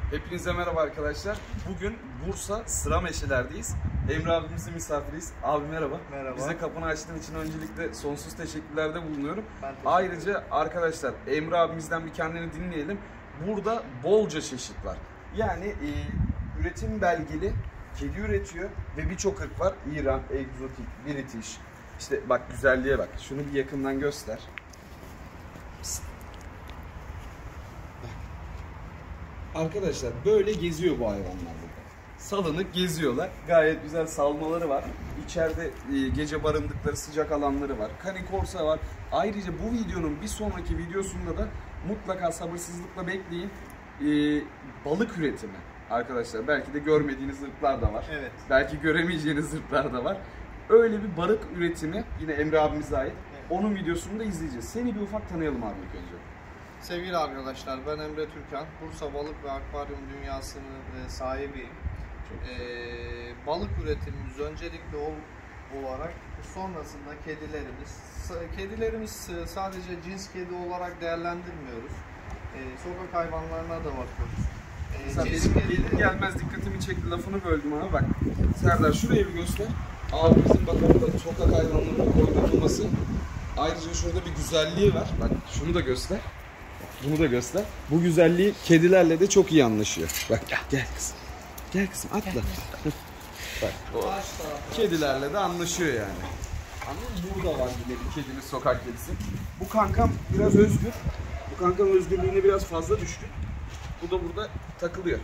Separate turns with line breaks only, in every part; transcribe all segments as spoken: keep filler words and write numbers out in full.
Hepinize merhaba arkadaşlar. Bugün Bursa Sırameşeler'deyiz. Emre abimizin misafiriyiz. Abi merhaba.
Merhaba.
Bize kapını açtığın için öncelikle sonsuz teşekkürlerde bulunuyorum.
Ben teşekkür
Ayrıca arkadaşlar Emre abimizden bir kendini dinleyelim. Burada bolca çeşit var. Yani e, üretim belgeli kedi üretiyor ve birçok ırk var. İran, egzotik, British. İşte bak güzelliğe bak. Şunu bir yakından göster. Psst. Arkadaşlar böyle geziyor bu hayvanlar burada. Salınık geziyorlar. Gayet güzel salmaları var. İçeride e, gece barındıkları sıcak alanları var. Kani Korsa var. Ayrıca bu videonun bir sonraki videosunda da mutlaka sabırsızlıkla bekleyin. E, balık üretimi. Arkadaşlar belki de görmediğiniz ırklar da var.
Evet.
Belki göremeyeceğiniz ırklar da var. Öyle bir balık üretimi yine Emre abimize ait.
Evet.
Onun videosunu da izleyeceğiz. Seni bir ufak tanıyalım abi ilk önce.
Sevgili arkadaşlar, ben Emre Türkan. Bursa Balık ve Akvaryum Dünyası'nın e, sahibiyim. E, balık üretimimiz öncelikli ol, olarak sonrasında kedilerimiz. Kedilerimiz sadece cins kedi olarak değerlendirmiyoruz. E, sokak hayvanlarına da bakıyoruz. E, cins
Benim
kedi...
gelir gelmez dikkatimi çekti, lafını böldüm ama bak Serdar şuraya bir göster. Abimizin bak orada sokak hayvanlarının koydurulması. Ayrıca şurada bir güzelliği var. Bak şunu da göster. Bunu da göster. Bu güzelliği kedilerle de çok iyi anlaşıyor. Bak gel, gel kızım. Gel kızım atla. Bak o kedilerle de anlaşıyor yani. Ama burada var yine bir kedimiz, sokak kedisi. Bu kankam biraz özgür. Bu kankam özgürlüğüne biraz fazla düşkün. Bu da burada takılıyor.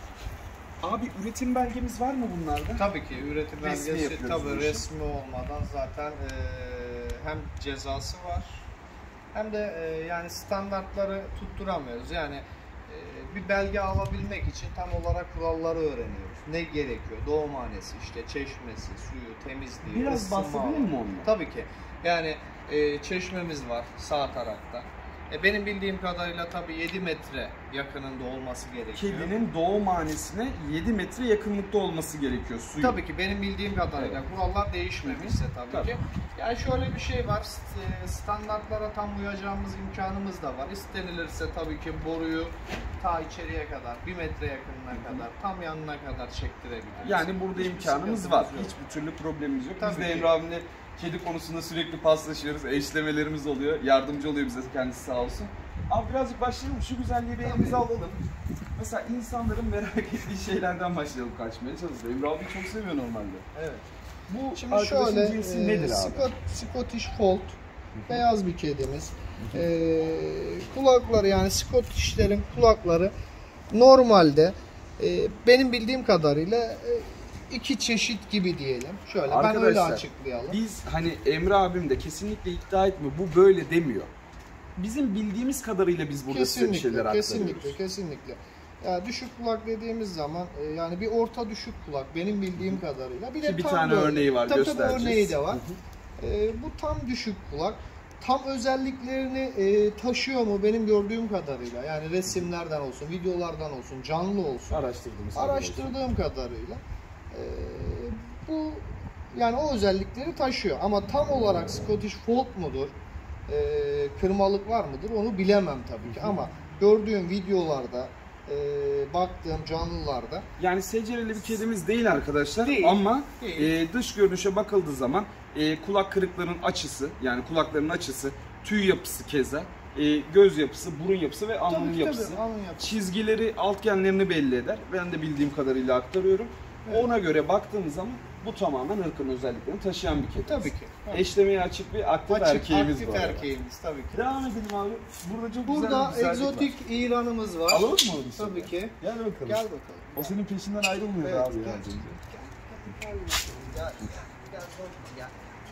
Abi üretim belgemiz var mı bunlarda?
Tabii ki üretim
Resmi
belgesi
yapıyoruz bu
tabii
işi.
resmi olmadan zaten e, hem cezası var hem de e, yani standartları tutturamıyoruz. Yani e, bir belge alabilmek için tam olarak kuralları öğreniyoruz. Ne gerekiyor? Doğumhanesi, işte çeşmesi, suyu, temizliği,
Biraz
ısınma
bahsedelim
alanı.
mi ondan?
Tabii ki. Yani e, çeşmemiz var sağ tarafta. E, benim bildiğim kadarıyla tabii yedi metre yakınında olması gerekiyor.
Kedinin doğumhanesine yedi metre yakınlıkta olması gerekiyor suyu.
Tabii ki benim bildiğim kadarıyla
Evet.
kurallar değişmemişse tabii,
Tabii.
ki. Yani şöyle bir şey var, standartlara tam uyacağımız imkanımız da var. İstenilirse tabii ki boruyu ta içeriye kadar, bir metre yakınına
Hı-hı.
kadar, tam yanına kadar çektirebiliriz.
Yani burada
Hiçbir
imkanımız var.
sıkıntımız yok.
Hiçbir türlü problemimiz yok.
Tabii
Biz de
ki.
Emre abimle kedi konusunda sürekli paslaşıyoruz. Eşlemelerimiz oluyor. Yardımcı oluyor bize, kendisi sağ olsun. Abi birazcık başlayalım. Şu güzelliği bir elimize alalım. Mesela insanların merak ettiği şeylerden başlayalım, kaçmaya çalışalım. Emre abi çok seviyor normalde.
Evet.
Bu
Şimdi
arkadaşın
şöyle,
cinsi
e,
nedir abi?
Scott, Scottish Fold, beyaz bir kedimiz. E, kulakları yani Scottish'lerin kulakları normalde e, benim bildiğim kadarıyla e, iki çeşit gibi diyelim. Şöyle ben öyle
Arkadaşlar,
açıklayalım.
Biz hani Emre abim de kesinlikle iddia etmiyor. Bu böyle demiyor. Bizim bildiğimiz kadarıyla biz burada size bir şeyler aktarıyoruz.
Kesinlikle, kesinlikle. Ya düşük kulak dediğimiz zaman e, yani bir orta düşük kulak benim bildiğim kadarıyla. Bir de
Ki bir
tam
tane
böyle.
örneği var,
tabii, tabii
göstereceğiz.
örneği de var.
Hı hı.
E, bu tam düşük kulak. Tam özelliklerini e, taşıyor mu benim gördüğüm kadarıyla? Yani resimlerden olsun, videolardan olsun, canlı olsun.
Araştırdığımız
Araştırdığım kadarıyla e, bu yani o özellikleri taşıyor. Ama tam olarak Scottish Fold mudur? E, kırmalık var mıdır? Onu bilemem tabii ki. Ama gördüğüm videolarda, e, baktığım canlılarda
Yani secereli bir kedimiz değil arkadaşlar.
Değil.
Ama
Değil.
E, dış görünüşe bakıldığı zaman e, kulak kırıklarının açısı, yani kulaklarının açısı, tüy yapısı keza, e, göz yapısı, burun yapısı ve alnın
tabii ki,
yapısı.
tabii, alın yapısı.
Çizgileri, altgenlerini belli eder. Ben de bildiğim kadarıyla aktarıyorum.
Evet.
Ona göre baktığımız zaman bu tamamen ırkın özelliklerini taşıyan bir kedi.
Tabii ki. Tabii.
Eşlemeye açık bir aktif
Açık,
erkeğimiz
aktif
var.
erkeğimiz tabii ki.
Devam edelim abi. Burada çok
Burada
güzel bir güzellik
egzotik
var.
İran'ımız var.
Alalım mı onu?
Tabii ki.
Gel bakalım.
Gel bakalım.
O senin peşinden ayrılmıyor
Evet,
abi
gel.
ya.
Gel, gel, gel, gel, gel.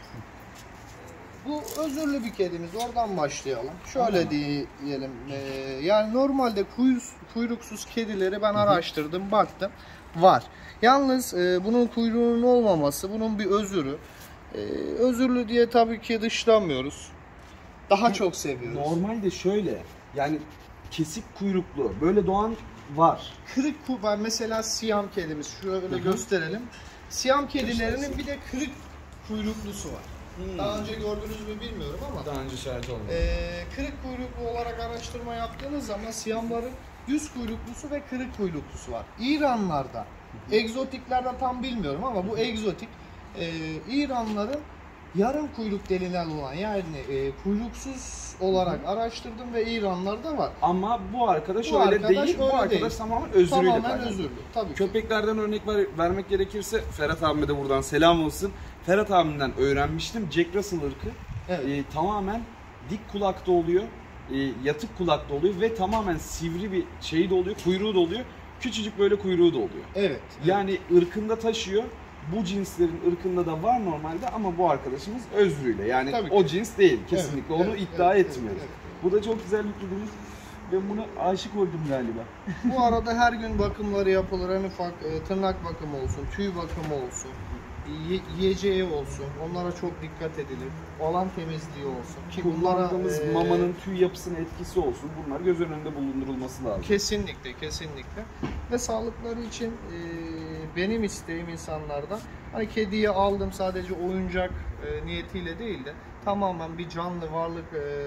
Bu özürlü bir kedimiz. Oradan başlayalım. Şöyle
Aha.
diyelim. Ee, yani normalde kuyruk, kuyruksuz kedileri ben araştırdım, baktım. Var. Yalnız e, bunun kuyruğunun olmaması, bunun bir özürü. E, özürlü diye tabii ki dışlamıyoruz. Daha çok seviyoruz.
Normalde şöyle, yani kesik kuyruklu böyle doğan var.
Kırık ku var. Mesela Siyam kedimiz. Şöyle
Hı hı.
gösterelim. Siyam kedilerinin bir de kırık kuyruklusu var.
Hmm.
Daha önce gördünüz mü bilmiyorum ama
Daha önce şahit olmadım.
e, kırık kuyruklu olarak araştırma yaptığınız zaman Siyamların düz kuyruklusu ve kırık kuyruklusu var. İranlarda, egzotiklerde tam bilmiyorum ama bu egzotik e, İranların yarım kuyruk denilen olan yani e, kuyruksuz olarak araştırdım ve İranlarda var.
Ama bu arkadaş
Bu
öyle
arkadaş
değil.
öyle
Bu arkadaş
değil.
tamamen özrüyle
Tamamen
paylaşıyor.
özürlü. Tabii ki.
Köpeklerden örnek ver, vermek gerekirse Ferhat abime de buradan selam olsun. Ferhat abimden öğrenmiştim. Jack Russell ırkı
Evet.
e, tamamen dik kulakta oluyor. E, yatık kulakta oluyor ve tamamen sivri bir şeyi de oluyor. Kuyruğu da oluyor. Küçücük böyle kuyruğu da oluyor.
Evet.
Yani ırkında taşıyor. Bu cinslerin ırkında da var normalde ama bu arkadaşımız özrüyle. Yani
Tabii ki.
o cins değil. Kesinlikle
Evet,
onu
evet,
iddia
evet,
etmiyoruz.
evet, evet.
Bu da çok güzel bir kedimiz. Ben buna aşık oldum galiba.
Bu arada her gün bakımları yapılır. En ufak e, tırnak bakımı olsun, tüy bakımı olsun, ye- yiyeceği olsun. Onlara çok dikkat edilir. Alan temizliği olsun. Ki bunlara
Kullandığımız
e,
mamanın tüy yapısına etkisi olsun. Bunlar göz önünde bulundurulması lazım.
kesinlikle, kesinlikle. Ve sağlıkları için e, benim isteğim insanlardan hani kediyi aldım sadece oyuncak e, niyetiyle değil de tamamen bir canlı varlık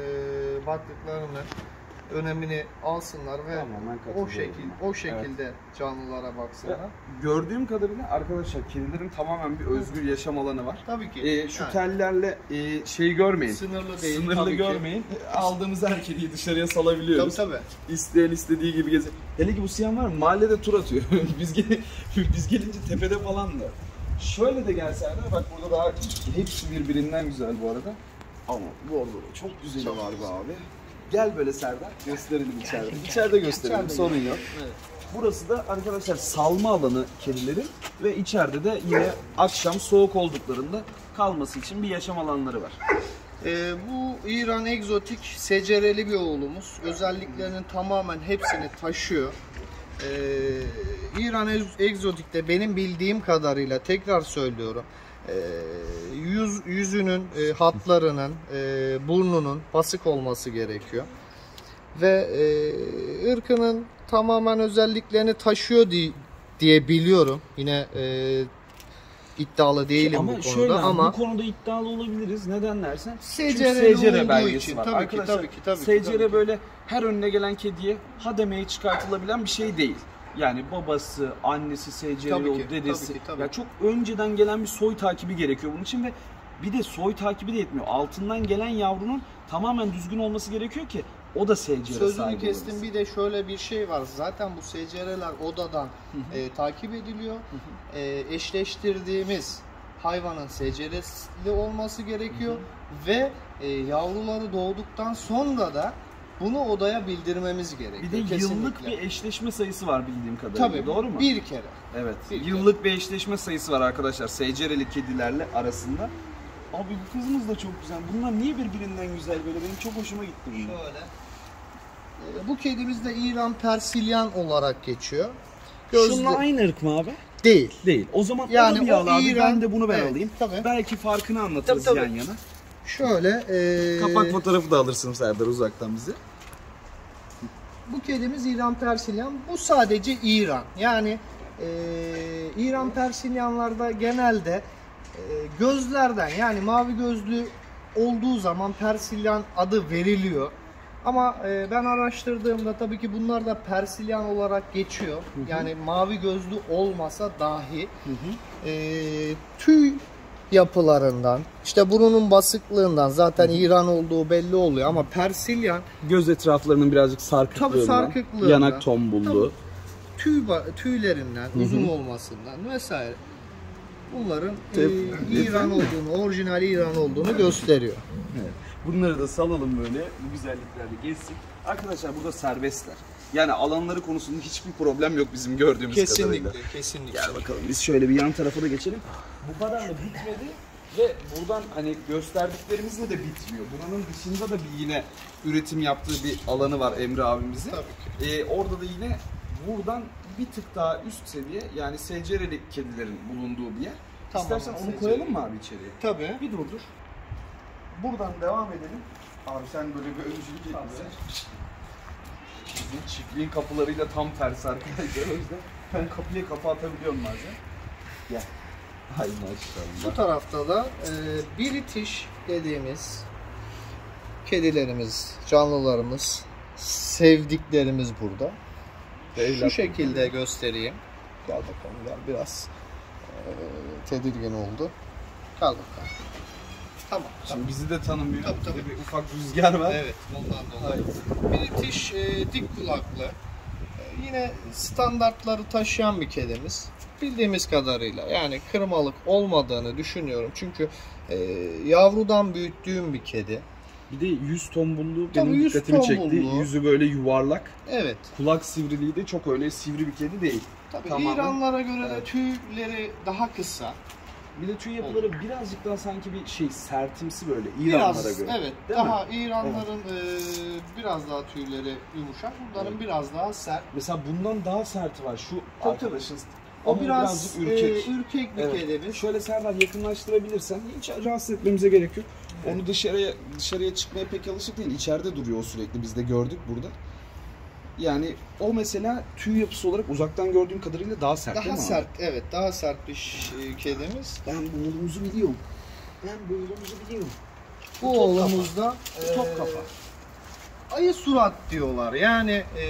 e, baktıklarını önemini alsınlar ve
Tamamen
o
katılıyorum
şekil
ben.
o şekilde canlılara baksınlar.
Gördüğüm kadarıyla arkadaşlar kedilerin tamamen bir özgür yaşam alanı var.
Tabii ki.
Ee, şu
Yani
tellerle e, şey görmeyin.
sınırlı değil.
Sınırlı
tabii ki.
görmeyin. Aldığımız her kediyi dışarıya salabiliyoruz.
Tabii tabii.
İsteyen istediği gibi gezer. Hele ki bu siyah var mı? Mahallede tur atıyor. biz, gel biz gelince tepede falan da. Şöyle de gelse Erdem, bak burada daha hepsi birbirinden güzel bu arada. Ama bu arada da çok güzeli
Çok
var be
güzel.
abi. Gel böyle Serdar, gösterelim içeride. İçeride gösterelim,
İçeride
sorun yok.
Evet.
Burası da arkadaşlar salma alanı kedilerin ve içeride de yine akşam soğuk olduklarında kalması için bir yaşam alanları var.
Ee, bu İran egzotik secereli bir oğlumuz. Özelliklerinin tamamen hepsini taşıyor. Ee, İran egzotikte benim bildiğim kadarıyla tekrar söylüyorum. Ee, yüz, yüzünün e, hatlarının, e, burnunun basık olması gerekiyor. Ve e, ırkının tamamen özelliklerini taşıyor diye, diye biliyorum. Yine e, iddialı değilim
ama
bu konuda
şöyle,
ama
bu konuda iddialı olabiliriz. Neden dersen?
Secereli
Çünkü
olduğu
belgesi
için
var.
tabii ki,
Arkadaşlar,
tabii ki, tabii ki,
secere
tabii ki.
böyle her önüne gelen kediye ha demeye çıkartılabilen bir şey değil. Yani babası, annesi secereli,
Tabii
o
ki,
dedesi.
tabii ki, tabii.
Ya çok önceden gelen bir soy takibi gerekiyor bunun için ve bir de soy takibi de yetmiyor. Altından gelen yavrunun tamamen düzgün olması gerekiyor ki o da secere
Sözünü
sahibi
kestim,
olabilsin.
bir de şöyle bir şey var. Zaten bu secereler odadan e, takip ediliyor. E, eşleştirdiğimiz hayvanın secereli olması gerekiyor ve e, yavruları doğduktan sonra da bunu odaya bildirmemiz gerekiyor.
Bir de
Kesinlikle.
yıllık bir eşleşme sayısı var bildiğim kadarıyla.
Tabii,
Doğru mu?
bir kere.
Evet.
Bir
Yıllık bir eşleşme sayısı var arkadaşlar secereli kedilerle arasında. Abi bu kızımız da çok güzel. Bunlar niye birbirinden güzel böyle? Benim çok hoşuma gitti bunlar.
Şöyle. E, bu kedimiz de İran Persilyan olarak geçiyor. Gözde...
Şununla aynı ırk mı abi?
Değil.
Değil. O zaman
Yani
onu bir
o
al abi.
İran-
Ben de bunu ben
Evet,
alayım.
tabii.
Belki farkını anlatırız
Tabii, tabii.
yan yana.
Şöyle. E,
Kapak fotoğrafı da alırsın Serdar uzaktan bize.
Bu kedimiz İran Persilyan. Bu sadece İran. Yani e, İran Persilyanlarda genelde e, gözlerden yani mavi gözlü olduğu zaman Persilyan adı veriliyor. Ama e, ben araştırdığımda tabii ki bunlar da Persilyan olarak geçiyor. Hı hı. Yani mavi gözlü olmasa dahi hı hı. E, tüy yapılarından, işte burunun basıklığından zaten İran olduğu belli oluyor ama Persilyan
Göz etraflarının birazcık sarkıklığından,
Tabii sarkıklığından,
yanak tombulluğu.
tüy tüylerinden, Hı-hı. uzun olmasından vesaire. Bunların e, İran olduğunu, orijinal İran olduğunu gösteriyor.
Evet. Bunları da salalım böyle, bu güzelliklerle gezsin. Arkadaşlar burada serbestler. Yani alanları konusunda hiçbir problem yok bizim gördüğümüz
kesinlikle,
kadarıyla.
Kesinlikle.
Gel bakalım biz şöyle bir yan tarafa da geçelim. Bu kadar da bitmedi ve buradan hani gösterdiklerimizle de bitmiyor. Buranın dışında da bir yine üretim yaptığı bir alanı var Emre abimizin.
Tabii ki.
Ee, orada da yine buradan bir tık daha üst seviye yani secereli kedilerin bulunduğu bir yer.
Tamam,
İstersen onu
secereli.
koyalım mı abi içeriye?
Tabii.
Bir dur dur. Buradan devam edelim. Abi sen böyle bir öncülük et bize. Bizim çiftliğin kapılarıyla tam tersi arkadaşlar. O yüzden ben kapıya kapı atabiliyorum bazen. Gel. Hay maşallah.
Bu tarafta da e, British dediğimiz kedilerimiz, canlılarımız, sevdiklerimiz burada. Şu şekilde göstereyim. Gel bakalım, gel biraz ee, tedirgin oldu. Gel bakalım. Tamam.
Şimdi bizi de tanımıyor.
Tabii, tabii.
Bir ufak rüzgar var.
Evet, ondan dolayı. British e, dik kulaklı. E, yine standartları taşıyan bir kedimiz. Bildiğimiz kadarıyla yani kırmalık olmadığını düşünüyorum. Çünkü e, yavrudan büyüttüğüm bir kedi.
Bir de yüz tombulluğu
Tabii
benim
yüz
dikkatimi çekti.
tombulluğu.
Yüzü böyle yuvarlak.
Evet.
Kulak sivriliği de çok öyle sivri bir kedi değil.
Tabii
Tamamen.
İranlara göre de
Evet.
tüyleri daha kısa.
Bir de tüy yapıları birazcık daha sanki bir şey sertimsi böyle
Biraz,
İranlara göre.
evet.
Değil
daha
mi?
İranların e, biraz daha tüyleri yumuşak. Bunların
Evet.
biraz daha sert.
Mesela bundan daha serti var şu
Tabii,
arkadaşın.
O
Ama
biraz
birazcık ürkek.
E, ürkek bir
Evet.
kedimiz.
Şöyle Serdar yakınlaştırabilirsen hiç rahatsız etmemize gerek yok. Onu dışarıya dışarıya çıkmaya pek alışık değil. İçeride duruyor o sürekli. Biz de gördük burada. Yani o mesela tüy yapısı olarak uzaktan gördüğüm kadarıyla daha sert değil
Daha
mi
sert,
abi?
evet. Daha sert bir ş- kedimiz.
Ben bu oğlumuzu biliyorum. Ben bu oğlumuzu biliyorum.
Bu
top
oğlumuzda
Bu top
e,
kafa.
ayı surat diyorlar. Yani e,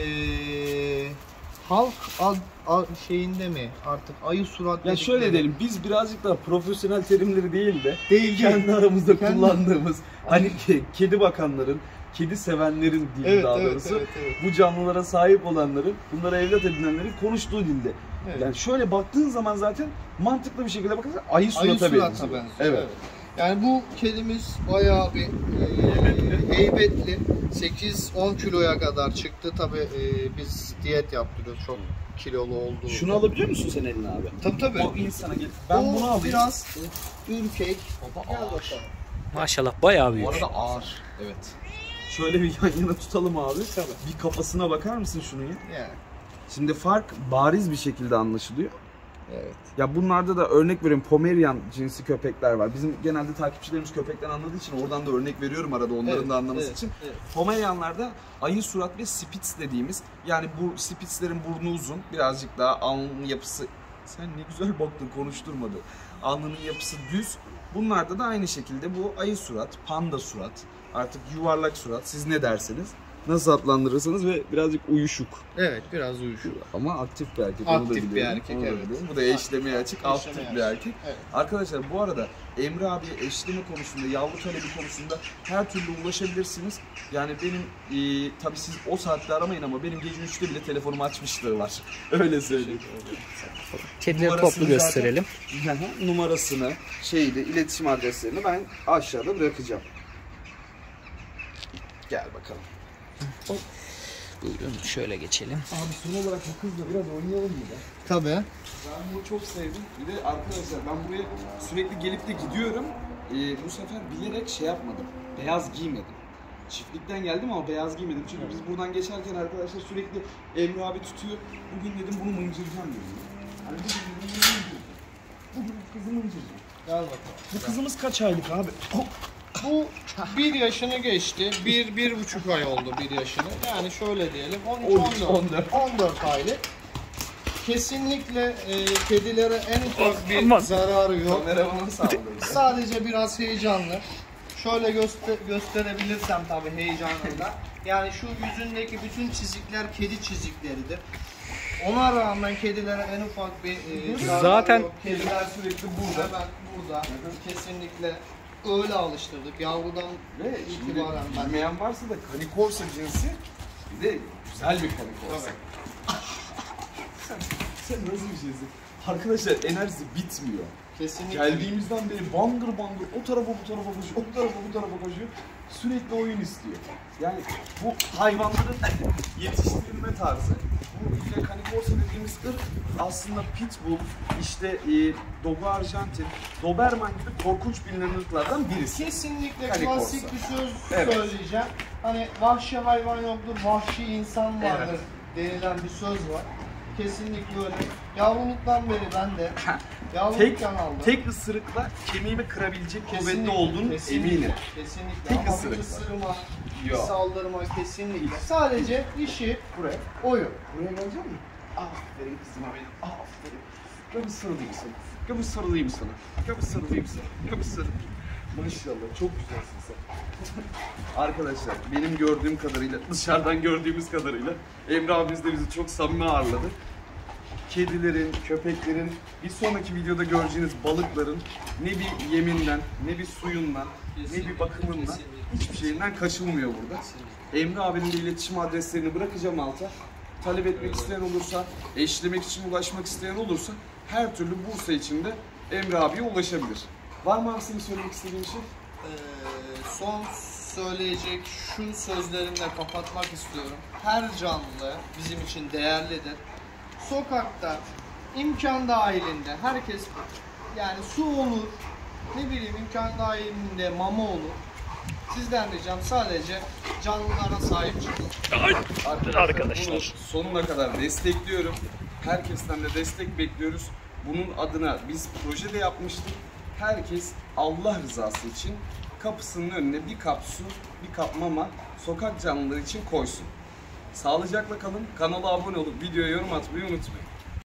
halk ad, ad- şeyinde mi artık ayı surat
Ya şöyle
dedikleri-
diyelim, biz birazcık daha profesyonel terimleri değil de
Değil,
kendi
değil.
aramızda
Kendi-
kullandığımız hani ke- kedi bakanların, kedi sevenlerin dili
Evet,
daha
evet,
doğrusu
evet, evet.
bu canlılara sahip olanların, bunlara evlat edinenlerin konuştuğu dilde.
Evet.
Yani şöyle baktığın zaman zaten mantıklı bir şekilde bakarsan ayı
Ayı
surata
surata
benziyor.
benziyor.
Evet.
Yani bu kedimiz bayağı bir e, heybetli. sekiz on kiloya kadar çıktı. Tabii e, biz diyet yaptırıyoruz. Çok kilolu olduğu.
Şunu alabiliyor musun sen eline abi?
Tabii tabii.
O insana gel. Ben
O
bunu alayım.
biraz ürkek.
Baba
Gel
ağır.
bakalım.
Maşallah bayağı büyük.
Bu arada ağır. Evet. Şöyle bir yan yana tutalım abi.
Tabii.
Bir kafasına bakar mısın şunu ya?
Yani.
Şimdi fark bariz bir şekilde anlaşılıyor.
Evet.
Ya bunlarda da örnek veriyorum, Pomerian cinsi köpekler var. Bizim genelde takipçilerimiz köpekten anladığı için oradan da örnek veriyorum arada onların
Evet,
da anlaması
evet,
için.
evet.
Pomerianlarda ayı surat ve Spitz dediğimiz, yani bu Spitzlerin burnu uzun, birazcık daha alnının yapısı, sen ne güzel baktın konuşturmadı. Alnının yapısı düz. Bunlarda da aynı şekilde bu ayı surat, panda surat, artık yuvarlak surat, siz ne derseniz. Nasıl adlandırırsanız ve birazcık uyuşuk.
Evet, biraz uyuşuk.
Ama aktif bir erkek. onu da
Aktif bir
biliyorum,
erkek,
onu da
evet.
biliyorum. Bu da eşlemeye açık,
Eşlemeye
aktif
açık.
bir erkek.
Evet.
Arkadaşlar bu arada Emre abi eşleme konusunda, yavru talebi konusunda her türlü ulaşabilirsiniz. Yani benim e, tabii siz o saatte aramayın ama benim gece üçte bile telefonumu açmışlığı var. Öyle söyleyeyim.
Kedileri
Numarasını
toplu gösterelim.
Zaten, numarasını, şeydi, iletişim adreslerini ben aşağıda bırakacağım. Gel bakalım.
Buyurun şöyle geçelim.
Abi son olarak bu kızla biraz oynayalım mı da?
Tabii.
Ben bunu çok sevdim. Bir de arkadaşlar ben buraya sürekli gelip de gidiyorum. Ee, bu sefer bilerek şey yapmadım. Beyaz giymedim. Çiftlikten geldim ama beyaz giymedim. Çünkü biz buradan geçerken arkadaşlar sürekli Emre abi tutuyor. Bugün dedim bunu mıncıracağım dedim. Hani bugün dedim bunu mıncıracağım. Bugün kızı mıncıracağım.
Gel bakalım.
Bu kızımız kaç aylık abi?
Bu bir yaşını geçti. Bir, bir buçuk ay oldu bir yaşını. Yani şöyle diyelim. on üç,
on üç,
on dört, on dört aylık. Kesinlikle e, kedilere en ufak bir
Aman.
zararı yok.
Kameramanın sağlığı.
Sadece biraz heyecanlı. Şöyle göster gösterebilirsem tabii heyecanında. Yani şu yüzündeki bütün çizikler kedi çizikleridir. Ona rağmen kedilere en ufak bir e, zararı
Zaten-
yok. Kediler sürekli burada. Hemen burada. Kesinlikle öyle alıştırdık. Yavrudan
Ve şimdi
itibaren ben.
bilmeyen varsa da Canicorso cinsi bir de güzel bir Canicorso. sen, sen nasıl bir şeysin? Arkadaşlar enerjisi bitmiyor.
Kesinlikle.
Geldiğimizden beri bangır bangır o tarafa bu tarafa koşuyor, o tarafa bu tarafa koşuyor. Sürekli oyun istiyor. Yani bu hayvanların yetiştirilme tarzı. Bu işte Canicorso dediğimiz ırk aslında Pitbull, işte e, Dogo Arjantin, Doberman gibi korkunç bilinen ırklardan birisi.
Kesinlikle
Canicorso.
klasik bir söz
Evet.
söyleyeceğim. Hani vahşi hayvan yoktur, vahşi insan vardır
Evet.
denilen bir söz var. Kesinlikle öyle. Yavruluktan beri ben de
Tek,
yavruluktan aldım.
tek ısırıkla kemiğimi kırabilecek kuvvetli
Kesinlikle,
olduğunu
kesinlikle,
eminim.
Kesinlikle.
Tek
Ama bir
ısırıkla.
ısırma, bir
Yok.
saldırma kesinlikle. Sadece işi
Buraya.
oyun.
Buraya gelecek misin? Aferin kızıma benim. Aferin. Gel bir sarılayım sana. Gel bir sarılayım sana. Gel bir sarılayım sana. Gel bir sarılayım. Maşallah çok güzelsin sen. Arkadaşlar benim gördüğüm kadarıyla, dışarıdan gördüğümüz kadarıyla Emre abimiz de bizi çok samimi ağırladı. Kedilerin, köpeklerin, bir sonraki videoda göreceğiniz balıkların ne bir yeminden, ne bir suyundan, ne bir bakımından, hiçbir şeyinden kaçılmıyor burada. Emre abinin de iletişim adreslerini bırakacağım alta. Talep etmek isteyen olursa, eşlemek için ulaşmak isteyen olursa her türlü Bursa içinde Emre abiye ulaşabilir. Var mı abi senin söylemek istediğin şey?
Ee, son söyleyecek şu sözlerimle kapatmak istiyorum. Her canlı bizim için değerlidir. Sokakta imkan dahilinde herkes, yani su olur, ne bileyim imkan dahilinde mama olur. Sizden ricam sadece canlılara sahip çıkın.
Arkadaşlar,
Arkadaşlar.
bunu sonuna kadar destekliyorum. Herkesten de destek bekliyoruz. Bunun adına biz proje de yapmıştık. Herkes Allah rızası için kapısının önüne bir kap su, bir kap mama sokak canlıları için koysun. Sağlıcakla kalın. Kanala abone olup videoya yorum atmayı unutmayın.